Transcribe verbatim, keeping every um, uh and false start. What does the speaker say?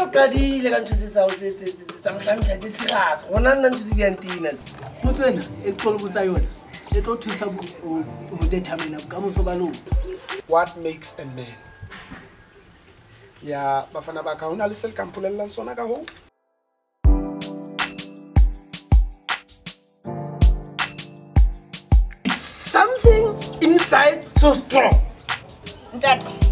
qadile ka ntho tse tsa tse tsa mhlamhla tse serious gona nna ntho tse di antina Motswena e tlo botsa yona e tlo thusa go determine ka moso ba lona. What makes a man? Ya bafana ba ka hona le sel kampolellang sona ka ho. Something inside so strong. Ntata.